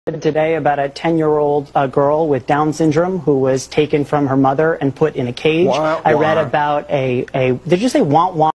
Today about a 10-year-old girl with Down syndrome who was taken from her mother and put in a cage. Wah, I read wah. about did you say womp-womp?